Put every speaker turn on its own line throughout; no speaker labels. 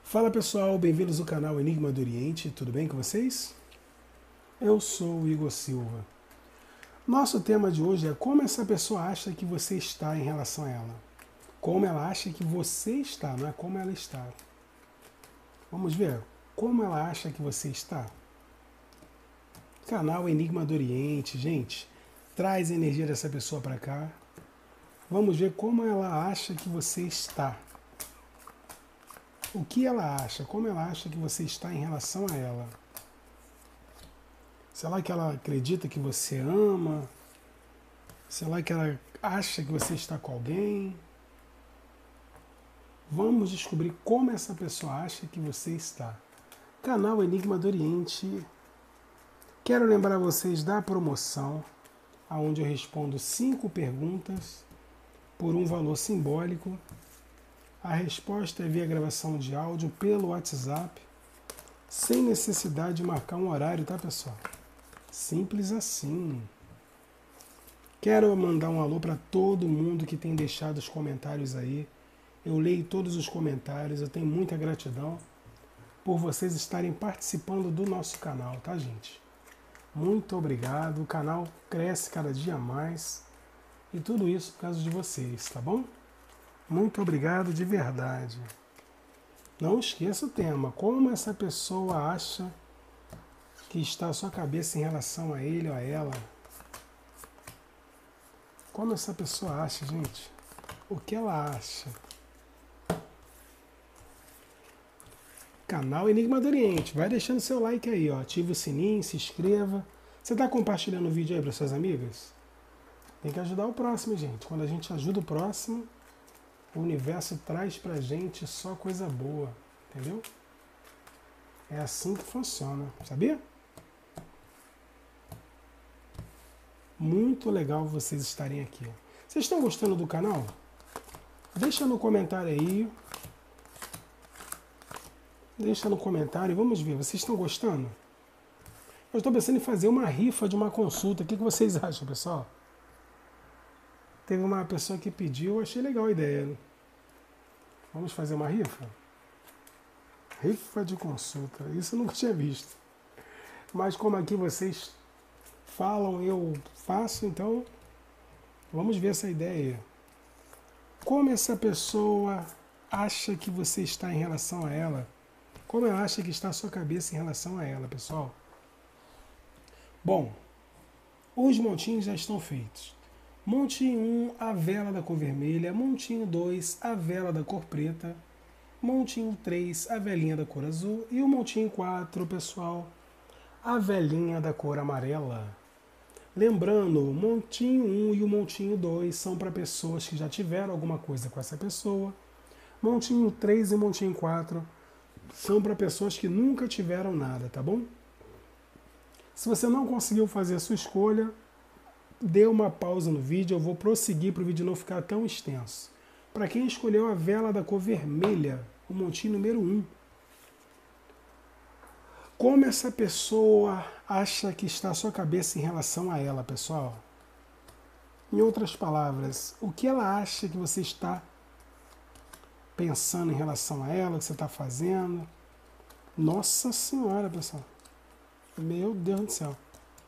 Fala pessoal, bem-vindos ao canal Enigma do Oriente, tudo bem com vocês? Eu sou o Igor Silva. Nosso tema de hoje é como essa pessoa acha que você está em relação a ela. Como ela acha que você está, não é como ela está. Vamos ver como ela acha que você está. Canal Enigma do Oriente, gente, traz a energia dessa pessoa para cá. Vamos ver como ela acha que você está. O que ela acha, como ela acha que você está em relação a ela. Será que ela acredita que você ama? Será que ela acha que você está com alguém? Vamos descobrir como essa pessoa acha que você está. Canal Enigma do Oriente. Quero lembrar vocês da promoção, onde eu respondo 5 perguntas por um valor simbólico. A resposta é via gravação de áudio pelo WhatsApp, sem necessidade de marcar um horário, tá pessoal? Simples assim. Quero mandar um alô para todo mundo que tem deixado os comentários aí. Eu leio todos os comentários, eu tenho muita gratidão por vocês estarem participando do nosso canal, tá gente? Muito obrigado, o canal cresce cada dia mais e tudo isso por causa de vocês, tá bom? Muito obrigado de verdade. Não esqueça o tema, como essa pessoa acha que está a sua cabeça em relação a ele ou a ela. Como essa pessoa acha, gente? O que ela acha? Canal Enigma do Oriente. Vai deixando seu like aí, ó. Ativa o sininho, se inscreva. Você está compartilhando o vídeo aí para suas amigas? Tem que ajudar o próximo, gente. Quando a gente ajuda o próximo, o universo traz pra gente só coisa boa. Entendeu? É assim que funciona. Sabia? Muito legal vocês estarem aqui. Vocês estão gostando do canal? Deixa no comentário aí. Deixa no comentário e vamos ver. Vocês estão gostando? Eu estou pensando em fazer uma rifa de uma consulta. O que vocês acham, pessoal? Teve uma pessoa que pediu, eu achei legal a ideia. Né? Vamos fazer uma rifa? Rifa de consulta. Isso eu nunca tinha visto. Mas como aqui vocês falam, eu faço, então vamos ver essa ideia. Como essa pessoa acha que você está em relação a ela? Como ela acha que está a sua cabeça em relação a ela, pessoal? Bom, os montinhos já estão feitos. Montinho 1, a vela da cor vermelha. Montinho 2, a vela da cor preta. Montinho 3, a velinha da cor azul. E o montinho 4, pessoal, a velinha da cor amarela. Lembrando, o montinho 1 e o montinho 2 são para pessoas que já tiveram alguma coisa com essa pessoa. Montinho 3 e montinho 4 são para pessoas que nunca tiveram nada, tá bom? Se você não conseguiu fazer a sua escolha, dê uma pausa no vídeo, eu vou prosseguir para o vídeo não ficar tão extenso. Para quem escolheu a vela da cor vermelha, o montinho número 1. Como essa pessoa acha que está a sua cabeça em relação a ela, pessoal? Em outras palavras, o que ela acha que você está pensando em relação a ela, o que você está fazendo? Nossa Senhora, pessoal. Meu Deus do céu.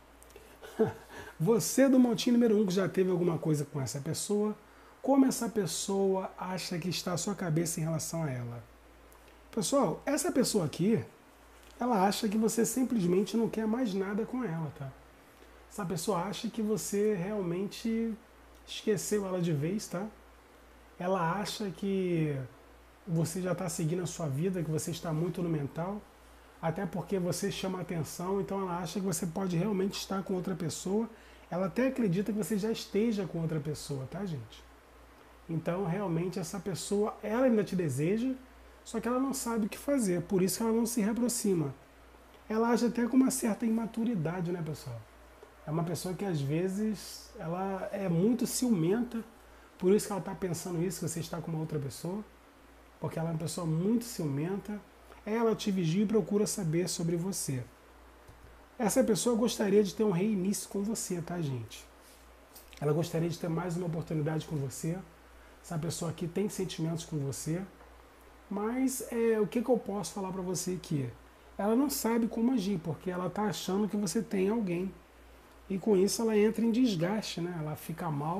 Você do montinho número 1 que já teve alguma coisa com essa pessoa, como essa pessoa acha que está a sua cabeça em relação a ela? Pessoal, essa pessoa aqui, ela acha que você simplesmente não quer mais nada com ela, tá? Essa pessoa acha que você realmente esqueceu ela de vez, tá? Ela acha que você já está seguindo a sua vida, que você está muito no mental, até porque você chama atenção, então ela acha que você pode realmente estar com outra pessoa. Ela até acredita que você já esteja com outra pessoa, tá, gente? Então, realmente, essa pessoa, ela ainda te deseja, só que ela não sabe o que fazer, por isso que ela não se reaproxima. Ela age até com uma certa imaturidade, né, pessoal? É uma pessoa que, às vezes, ela é muito ciumenta, por isso que ela está pensando isso, que você está com uma outra pessoa, porque ela é uma pessoa muito ciumenta. Ela te vigia e procura saber sobre você. Essa pessoa gostaria de ter um reinício com você, tá, gente? Ela gostaria de ter mais uma oportunidade com você. Essa pessoa aqui tem sentimentos com você. Mas o que eu posso falar para você aqui? Ela não sabe como agir, porque ela está achando que você tem alguém. E com isso ela entra em desgaste, né? Ela fica mal.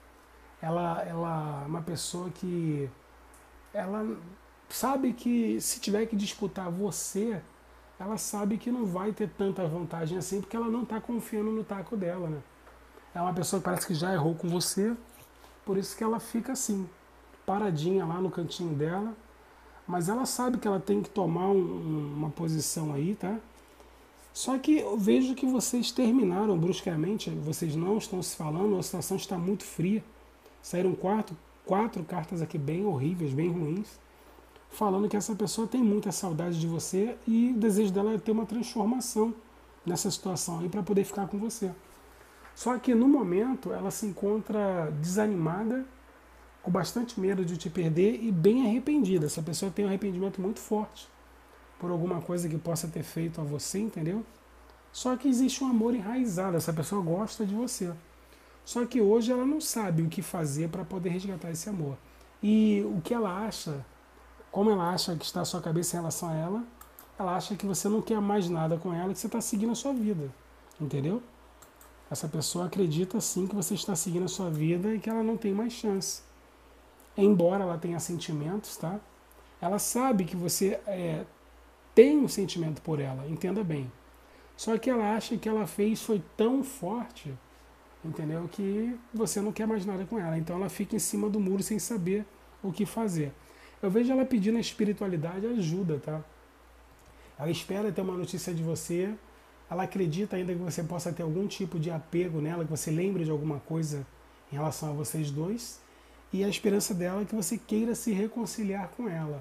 Ela é uma pessoa que ela sabe que se tiver que disputar você, ela sabe que não vai ter tanta vantagem assim, porque ela não está confiando no taco dela, né? É uma pessoa que parece que já errou com você, por isso que ela fica assim, paradinha lá no cantinho dela, mas ela sabe que ela tem que tomar uma posição aí, tá? Só que eu vejo que vocês terminaram bruscamente, vocês não estão se falando, a situação está muito fria. Saíram quatro cartas aqui bem horríveis, bem ruins, falando que essa pessoa tem muita saudade de você e o desejo dela é ter uma transformação nessa situação aí para poder ficar com você. Só que no momento ela se encontra desanimada, com bastante medo de te perder e bem arrependida. Essa pessoa tem um arrependimento muito forte por alguma coisa que possa ter feito a você, entendeu? Só que existe um amor enraizado, essa pessoa gosta de você. Só que hoje ela não sabe o que fazer para poder resgatar esse amor. E o que ela acha, como ela acha que está a sua cabeça em relação a ela acha que você não quer mais nada com ela, que você está seguindo a sua vida, entendeu? Essa pessoa acredita sim que você está seguindo a sua vida e que ela não tem mais chance. Embora ela tenha sentimentos, tá? Ela sabe que você tem um sentimento por ela, entenda bem. Só que ela acha que ela fez foi tão forte, entendeu? Que você não quer mais nada com ela. Então ela fica em cima do muro sem saber o que fazer. Eu vejo ela pedindo a espiritualidade ajuda, tá? Ela espera ter uma notícia de você, ela acredita ainda que você possa ter algum tipo de apego nela, que você lembre de alguma coisa em relação a vocês dois, e a esperança dela é que você queira se reconciliar com ela.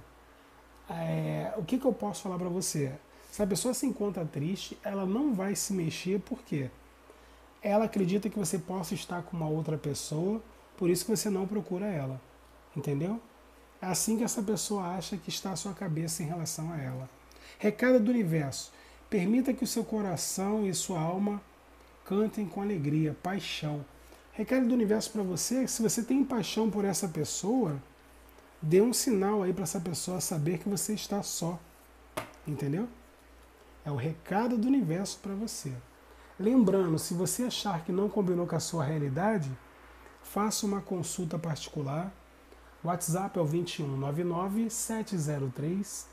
O que eu posso falar para você? Se a pessoa se encontra triste, ela não vai se mexer, por quê? Ela acredita que você possa estar com uma outra pessoa, por isso que você não procura ela. Entendeu? É assim que essa pessoa acha que está a sua cabeça em relação a ela. Recado do universo. Permita que o seu coração e sua alma cantem com alegria, paixão. Recado do universo para você, se você tem paixão por essa pessoa, dê um sinal aí para essa pessoa saber que você está só. Entendeu? É o recado do universo para você. Lembrando, se você achar que não combinou com a sua realidade, faça uma consulta particular. O WhatsApp é o 2199 703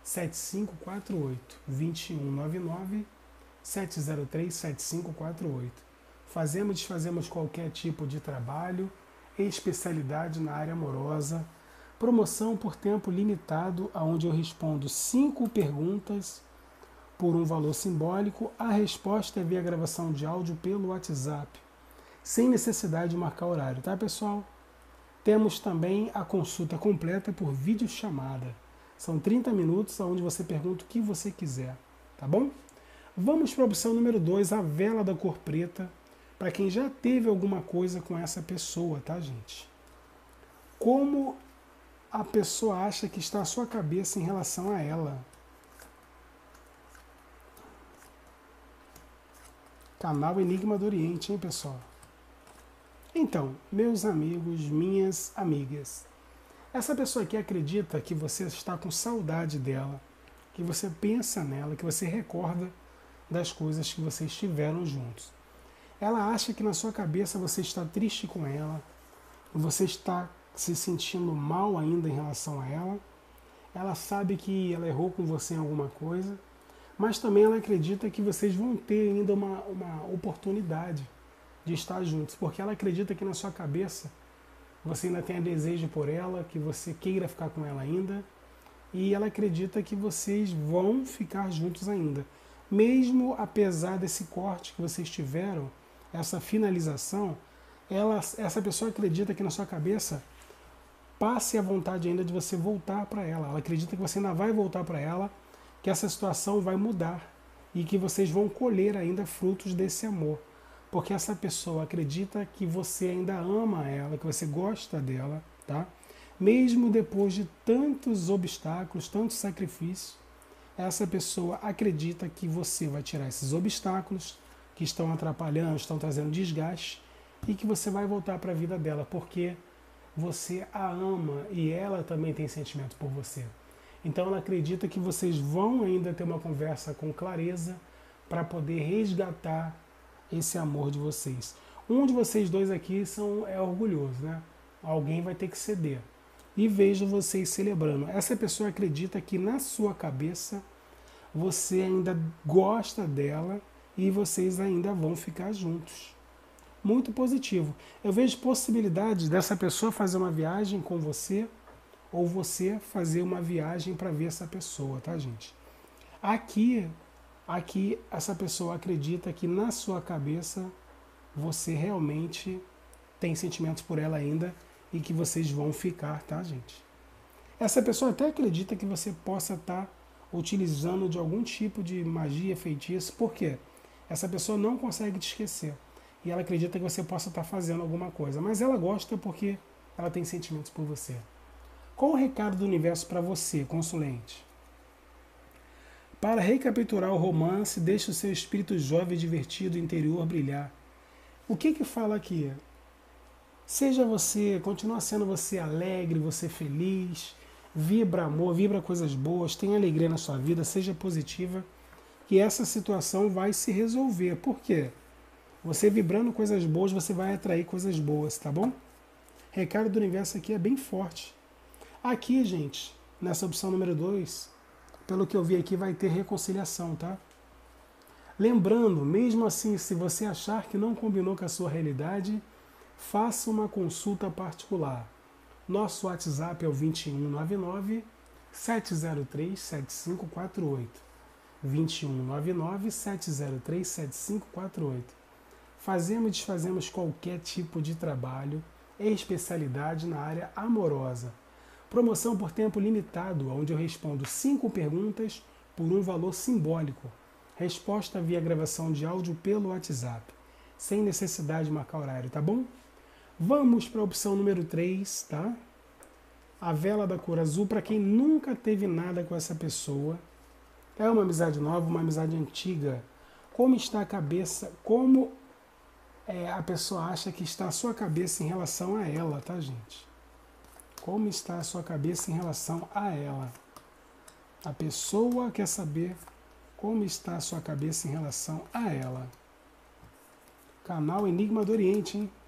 7548. 2199 703 7548. Fazemos e desfazemos qualquer tipo de trabalho, especialidade na área amorosa, promoção por tempo limitado, onde eu respondo 5 perguntas por um valor simbólico. A resposta é via gravação de áudio pelo WhatsApp, sem necessidade de marcar horário, tá, pessoal? Temos também a consulta completa por videochamada. São 30 minutos onde você pergunta o que você quiser, tá bom? Vamos para a opção número 2, a vela da cor preta, para quem já teve alguma coisa com essa pessoa, tá, gente? Como a pessoa acha que está a sua cabeça em relação a ela? Canal Enigma do Oriente, hein, pessoal? Então, meus amigos, minhas amigas, essa pessoa aqui acredita que você está com saudade dela, que você pensa nela, que você recorda das coisas que vocês tiveram juntos. Ela acha que na sua cabeça você está triste com ela, você está se sentindo mal ainda em relação a ela. Ela sabe que ela errou com você em alguma coisa, mas também ela acredita que vocês vão ter ainda uma oportunidade de estar juntos, porque ela acredita que na sua cabeça você ainda tenha desejo por ela, que você queira ficar com ela ainda, e ela acredita que vocês vão ficar juntos ainda. Mesmo apesar desse corte que vocês tiveram, essa finalização, essa pessoa acredita que na sua cabeça passe a vontade ainda de você voltar para ela. Ela acredita que você ainda vai voltar para ela, que essa situação vai mudar e que vocês vão colher ainda frutos desse amor. Porque essa pessoa acredita que você ainda ama ela, que você gosta dela, tá? Mesmo depois de tantos obstáculos, tantos sacrifícios, essa pessoa acredita que você vai tirar esses obstáculos que estão atrapalhando, estão trazendo desgaste, e que você vai voltar para a vida dela, porque você a ama e ela também tem sentimento por você. Então ela acredita que vocês vão ainda ter uma conversa com clareza para poder resgatar esse amor de vocês. Um de vocês dois aqui é orgulhoso, né? Alguém vai ter que ceder. E vejo vocês celebrando. Essa pessoa acredita que na sua cabeça você ainda gosta dela e vocês ainda vão ficar juntos. Muito positivo. Eu vejo possibilidade dessa pessoa fazer uma viagem com você ou você fazer uma viagem para ver essa pessoa, tá, gente? Aqui essa pessoa acredita que na sua cabeça você realmente tem sentimentos por ela ainda e que vocês vão ficar, tá, gente? Essa pessoa até acredita que você possa estar utilizando de algum tipo de magia, feitiço. Por quê? Essa pessoa não consegue te esquecer. E ela acredita que você possa estar fazendo alguma coisa. Mas ela gosta porque ela tem sentimentos por você. Qual o recado do universo para você, consulente? Para recapitular o romance, deixe o seu espírito jovem e divertido interior brilhar. O que fala aqui? Seja você, continua sendo você alegre, você feliz, vibra amor, vibra coisas boas, tenha alegria na sua vida, seja positiva, que essa situação vai se resolver. Por quê? Você vibrando coisas boas, você vai atrair coisas boas, tá bom? Recado do universo aqui é bem forte. Aqui, gente, nessa opção número 2, pelo que eu vi aqui, vai ter reconciliação, tá? Lembrando, mesmo assim, se você achar que não combinou com a sua realidade, faça uma consulta particular. Nosso WhatsApp é o 2199 703 7548. 2199 703 7548. Fazemos e desfazemos qualquer tipo de trabalho e especialidade na área amorosa. Promoção por tempo limitado, onde eu respondo 5 perguntas por um valor simbólico. Resposta via gravação de áudio pelo WhatsApp, sem necessidade de marcar horário, tá bom? Vamos para a opção número 3, tá? A vela da cor azul, para quem nunca teve nada com essa pessoa. É uma amizade nova, uma amizade antiga. Como está a cabeça, como a pessoa acha que está a sua cabeça em relação a ela, tá, gente? Como está a sua cabeça em relação a ela? A pessoa quer saber como está a sua cabeça em relação a ela. Canal Enigma do Oriente, hein?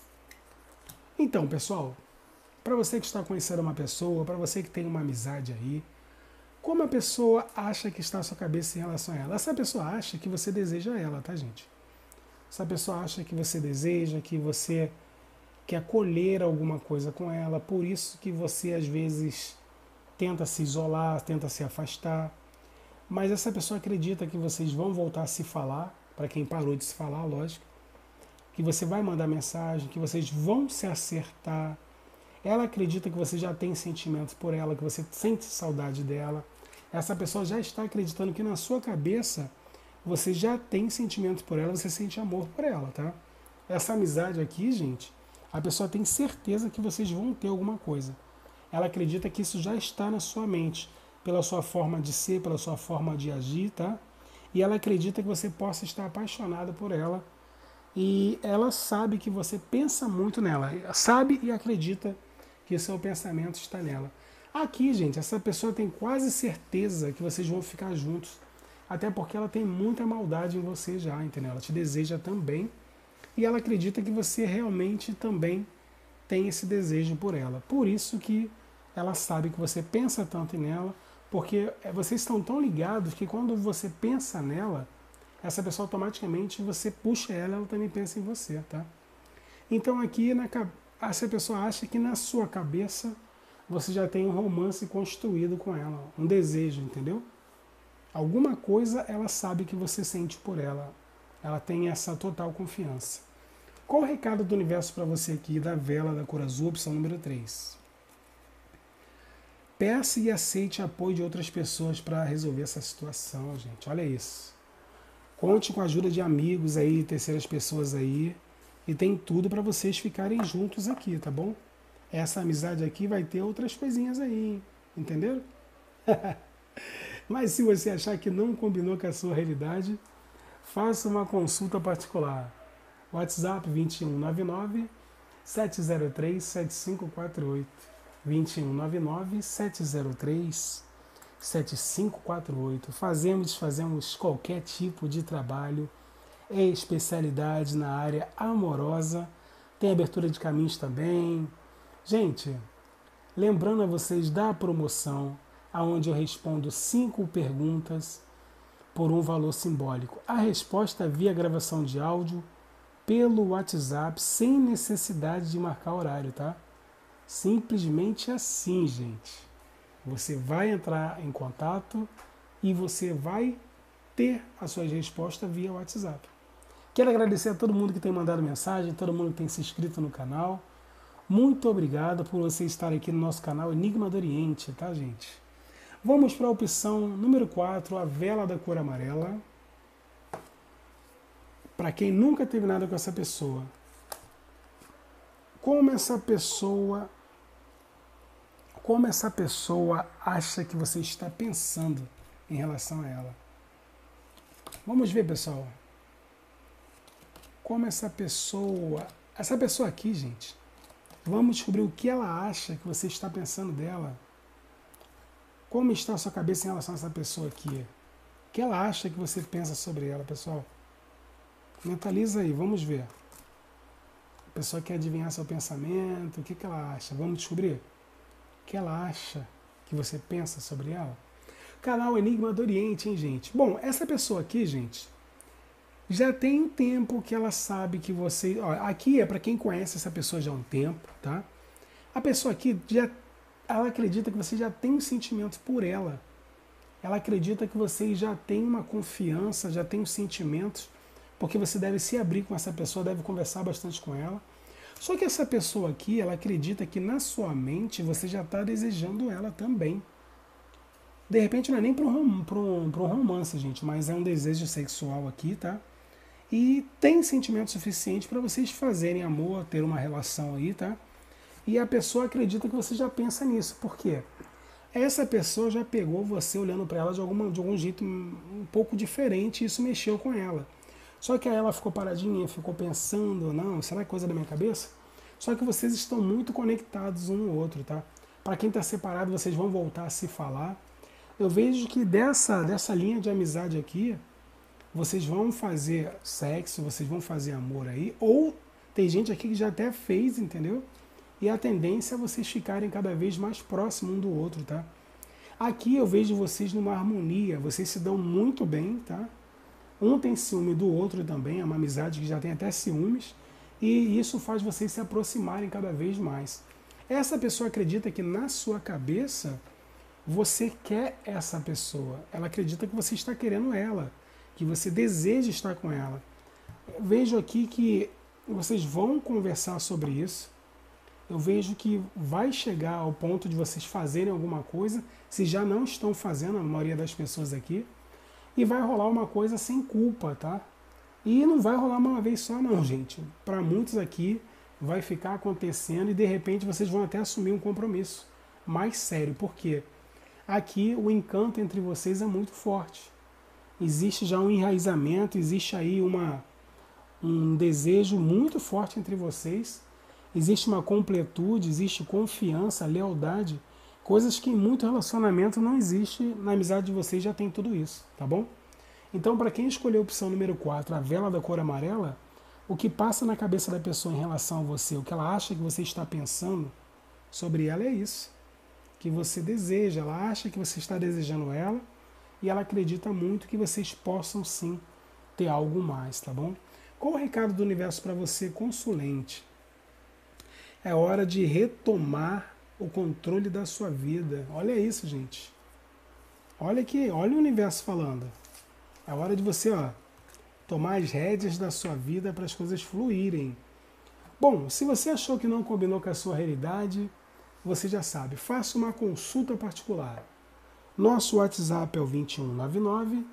Então, pessoal, para você que está conhecendo uma pessoa, para você que tem uma amizade aí, como a pessoa acha que está a sua cabeça em relação a ela? Essa pessoa acha que você deseja ela, tá, gente? Essa pessoa acha que você deseja, que você quer colher alguma coisa com ela, por isso que você às vezes tenta se isolar, tenta se afastar. Mas essa pessoa acredita que vocês vão voltar a se falar, para quem parou de se falar, lógico, que você vai mandar mensagem, que vocês vão se acertar. Ela acredita que você já tem sentimentos por ela, que você sente saudade dela. Essa pessoa já está acreditando que na sua cabeça você já tem sentimentos por ela, você sente amor por ela, tá? Essa amizade aqui, gente, a pessoa tem certeza que vocês vão ter alguma coisa. Ela acredita que isso já está na sua mente, pela sua forma de ser, pela sua forma de agir, tá? E ela acredita que você possa estar apaixonado por ela. E ela sabe que você pensa muito nela. Sabe e acredita que o seu pensamento está nela. Aqui, gente, essa pessoa tem quase certeza que vocês vão ficar juntos. Até porque ela tem muita maldade em você já, entendeu? Ela te deseja também. E ela acredita que você realmente também tem esse desejo por ela. Por isso que ela sabe que você pensa tanto nela. Porque vocês estão tão ligados que quando você pensa nela, essa pessoa automaticamente, você puxa ela, ela também pensa em você, tá? Então aqui, essa pessoa acha que na sua cabeça você já tem um romance construído com ela, um desejo, entendeu? Alguma coisa ela sabe que você sente por ela. Ela tem essa total confiança. Qual o recado do universo para você aqui da vela da cor azul, opção número 3? Peça e aceite apoio de outras pessoas para resolver essa situação, gente. Olha isso. Conte com a ajuda de amigos aí, terceiras pessoas aí. E tem tudo para vocês ficarem juntos aqui, tá bom? Essa amizade aqui vai ter outras coisinhas aí, hein? Entenderam? Mas se você achar que não combinou com a sua realidade, faça uma consulta particular. WhatsApp 2199 703 7548. 2199 703 7548. Fazemos e desfazemos qualquer tipo de trabalho. É especialidade na área amorosa. Tem abertura de caminhos também. Gente, lembrando a vocês da promoção, onde eu respondo 5 perguntas por um valor simbólico. A resposta via gravação de áudio pelo WhatsApp, sem necessidade de marcar horário, tá? Simplesmente assim, gente. Você vai entrar em contato e você vai ter as suas respostas via WhatsApp. Quero agradecer a todo mundo que tem mandado mensagem, todo mundo que tem se inscrito no canal. Muito obrigado por você estar aqui no nosso canal Enigma do Oriente, tá, gente? Vamos para a opção número 4, a vela da cor amarela. Para quem nunca teve nada com essa pessoa, como essa pessoa acha que você está pensando em relação a ela? Vamos ver, pessoal. Como essa pessoa aqui, gente, vamos descobrir o que ela acha que você está pensando dela. Como está a sua cabeça em relação a essa pessoa aqui? O que ela acha que você pensa sobre ela, pessoal? Mentaliza aí, vamos ver. A pessoa quer adivinhar seu pensamento, o que ela acha? Vamos descobrir? O que ela acha que você pensa sobre ela? Canal Enigma do Oriente, hein, gente? Bom, essa pessoa aqui, gente, já tem um tempo que ela sabe que você... Ó, aqui é para quem conhece essa pessoa já há um tempo, tá? A pessoa aqui, ela acredita que você já tem um sentimento por ela. Ela acredita que você já tem uma confiança, já tem os sentimentos, porque você deve se abrir com essa pessoa, deve conversar bastante com ela. Só que essa pessoa aqui, ela acredita que na sua mente você já está desejando ela também. De repente não é nem para um romance, gente, mas é um desejo sexual aqui, tá? E tem sentimento suficiente para vocês fazerem amor, ter uma relação aí, tá? E a pessoa acredita que você já pensa nisso. Por quê? Essa pessoa já pegou você olhando para ela de algum jeito um pouco diferente e isso mexeu com ela. Só que aí ela ficou paradinha, ficou pensando, não, será que é coisa da minha cabeça? Só que vocês estão muito conectados um no outro, tá? Para quem está separado, vocês vão voltar a se falar. Eu vejo que dessa linha de amizade aqui, vocês vão fazer sexo, vocês vão fazer amor aí, ou tem gente aqui que já até fez, entendeu? E a tendência é vocês ficarem cada vez mais próximos um do outro, tá? Aqui eu vejo vocês numa harmonia, vocês se dão muito bem, tá? Um tem ciúme do outro também, é uma amizade que já tem até ciúmes, e isso faz vocês se aproximarem cada vez mais. Essa pessoa acredita que na sua cabeça você quer essa pessoa, ela acredita que você está querendo ela, que você deseja estar com ela. Eu vejo aqui que vocês vão conversar sobre isso, eu vejo que vai chegar ao ponto de vocês fazerem alguma coisa, se já não estão fazendo, a maioria das pessoas aqui, e vai rolar uma coisa sem culpa, tá? E não vai rolar uma vez só não, gente. Para muitos aqui vai ficar acontecendo e de repente vocês vão até assumir um compromisso mais sério. Por quê? Aqui o encanto entre vocês é muito forte. Existe já um enraizamento, existe aí um desejo muito forte entre vocês. Existe uma completude, existe confiança, lealdade, coisas que em muito relacionamento não existe, na amizade de vocês já tem tudo isso, tá bom? Então, para quem escolheu a opção número 4, a vela da cor amarela, o que passa na cabeça da pessoa em relação a você, o que ela acha que você está pensando sobre ela é isso, que você deseja, ela acha que você está desejando ela e ela acredita muito que vocês possam sim ter algo mais, tá bom? Qual o recado do universo para você, consulente? É hora de retomar o controle da sua vida. Olha isso, gente. Olha aqui, olha o universo falando. É hora de você, tomar as rédeas da sua vida para as coisas fluírem. Bom, se você achou que não combinou com a sua realidade, você já sabe, faça uma consulta particular. Nosso WhatsApp é o 2199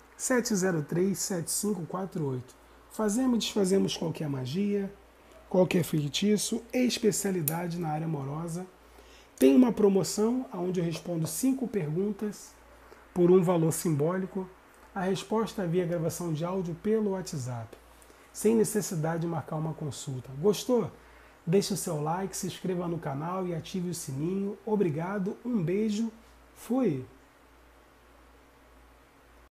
703 7548. Fazemos e desfazemos qualquer magia, qualquer feitiço, especialidade na área amorosa. Tem uma promoção onde eu respondo 5 perguntas por um valor simbólico. A resposta é via gravação de áudio pelo WhatsApp, sem necessidade de marcar uma consulta. Gostou? Deixe o seu like, se inscreva no canal e ative o sininho. Obrigado, um beijo, fui!